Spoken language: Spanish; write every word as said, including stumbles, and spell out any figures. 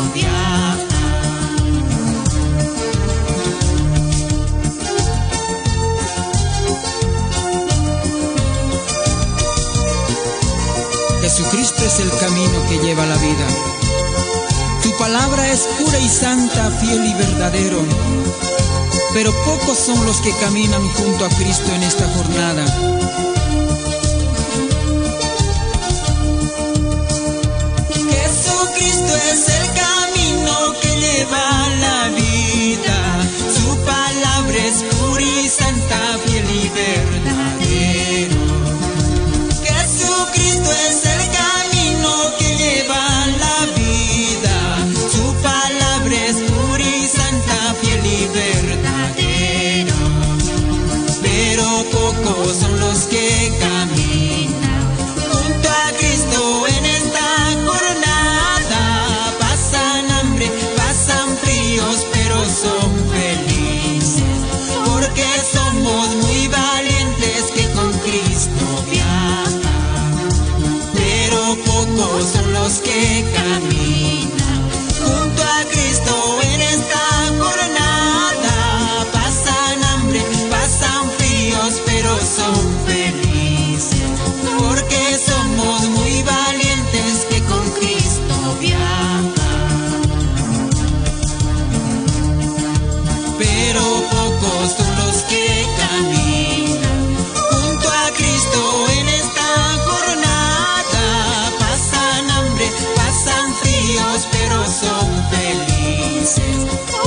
viaja. Jesucristo es el camino que lleva la vida. Su palabra es pura y santa, fiel y verdadero. Pero pocos son los que caminan junto a Cristo en esta jornada. Jesucristo es el camino que lleva la vida. Su palabra es pura y santa, fiel y verdadero. Jesucristo es el camino que lleva la vida. Su palabra es pura y santa, fiel y verdadero. Pero pocos son los que caminan junto a Cristo en esta jornada. Pasan hambre, pasan fríos, pero son felices, porque somos muy valientes que con Cristo viajan. Pero pocos son los que caminan junto a Cristo en esta jornada. Pasan hambre, pasan fríos, pero son felices, porque somos muy valientes que con Cristo viajan. Pero pocos son los que caminan junto a Cristo en esta jornada. Pasan hambre, pasan fríos, pero son felices,